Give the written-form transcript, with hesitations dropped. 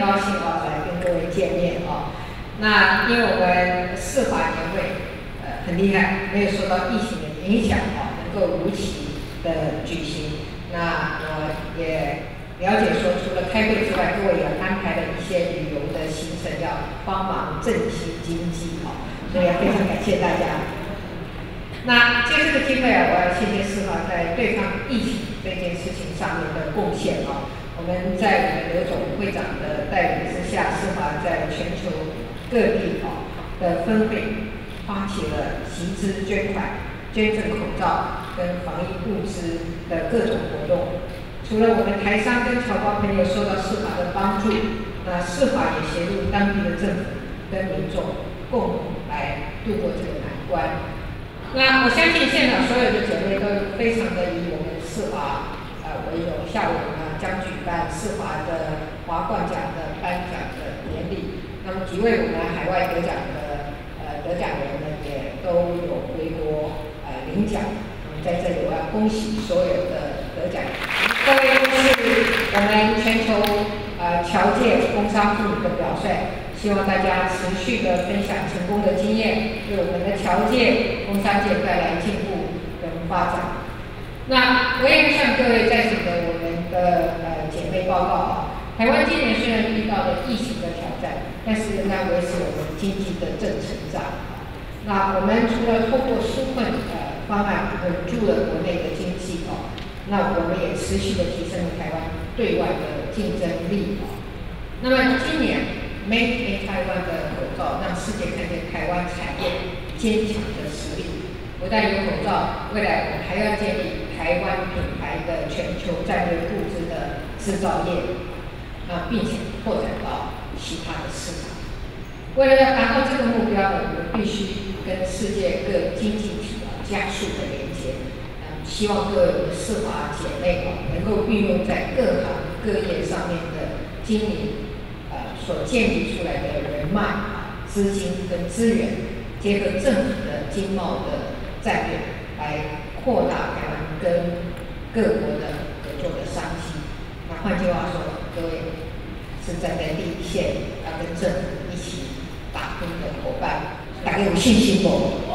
高兴来跟各位见面那因为我们世华年会很厉害，没有受到疫情的影响能够如期的举行。那我也了解说，除了开会之外，各位也安排了一些旅游的行程，要帮忙振兴经济所以非常感谢大家。那借这个机会我要谢谢世华在对抗疫情这件事情上面的贡献我们在我们刘总会长的带领之下，世华在全球各地的分会发起了集资捐款、捐赠口罩跟防疫物资的各种活动。除了我们台商跟侨胞朋友受到世华的帮助，那世华也协助当地的政府跟民众共同来度过这个难关。那我相信现场所有的姐妹都非常的以我们世华为荣，下午呢将举办世华的华冠奖的颁奖的典礼。那么几位我们海外得奖的得奖人呢，也都有回国领奖。在这里我要恭喜所有的得奖人，各位都是我们全球侨界工商妇女的表率。希望大家持续的分享成功的经验，为我们的侨界、工商界带来进步跟发展。那我也向各位在场的我们的姐妹报告台湾今年虽然遇到了疫情的挑战，但是仍然维持我们经济的正成长。那我们除了透过纾困方案稳住了国内的经济那我们也持续的提升了台湾对外的竞争力那么今年Made in Taiwan 的口罩让世界看见台湾产业坚强的实力。不但有口罩，未来我们还要建立台湾品牌的全球战略布置的制造业，并且扩展到其他的市场。为了要达到这个目标呢，我们必须跟世界各经济体加速的连接。希望各位我们世华姐妹能够运用在各行各业上面的经营。所建立出来的人脉、资金跟资源，结合政府的经贸的战略，来扩大台湾跟各国的合作的商机。那换句话说，各位是站在第一线，要跟政府一起打拼的伙伴，大家有信心不？